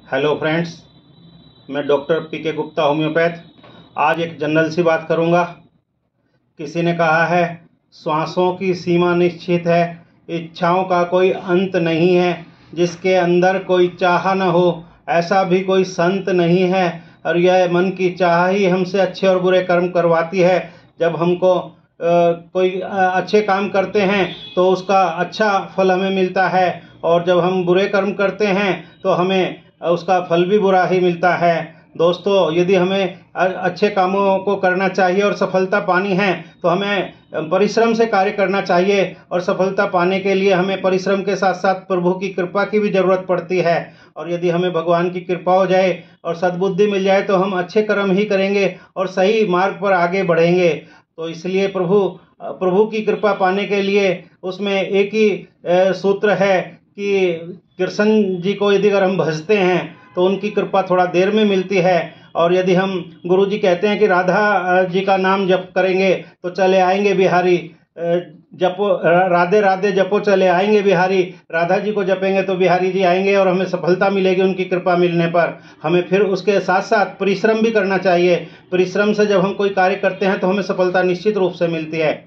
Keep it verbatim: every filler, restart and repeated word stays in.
Hello friends, मैं doctor P K Gupta homeopath. आज एक जनरल सी बात करूंगा। किसी ने कहा है श्वासों की सीमा निश्चित है, इच्छाओं का कोई अंत नहीं है, जिसके अंदर कोई चाह न हो ऐसा भी कोई संत नहीं है। और यह मन की चाह ही हमसे अच्छे और बुरे कर्म करवाती है। जब हमको अ, कोई अ, अच्छे काम करते हैं तो उसका अच्छा फल हमें मिलता है, और जब हम बुरे कर्म करते हैं तो हमें उसका फल भी बुरा ही मिलता है। दोस्तों, यदि हमें अच्छे कामों को करना चाहिए और सफलता पानी है तो हमें परिश्रम से कार्य करना चाहिए, और सफलता पाने के लिए हमें परिश्रम के साथ साथ प्रभु की कृपा की भी ज़रूरत पड़ती है। और यदि हमें भगवान की कृपा हो जाए और सद्बुद्धि मिल जाए तो हम अच्छे कर्म ही करेंगे और सही मार्ग पर आगे बढ़ेंगे। तो इसलिए प्रभु प्रभु की कृपा पाने के लिए उसमें एक ही सूत्र है कि कृष्ण जी को यदि अगर हम भजते हैं तो उनकी कृपा थोड़ा देर में मिलती है। और यदि हम गुरु जी कहते हैं कि राधा जी का नाम जप करेंगे तो चले आएंगे बिहारी, जपो राधे राधे जपो चले आएंगे बिहारी, राधा जी को जपेंगे तो बिहारी जी आएंगे और हमें सफलता मिलेगी उनकी कृपा मिलने पर। हमें फिर उसके साथ साथ परिश्रम भी करना चाहिए। परिश्रम से जब हम कोई कार्य करते हैं तो हमें सफलता निश्चित रूप से मिलती है।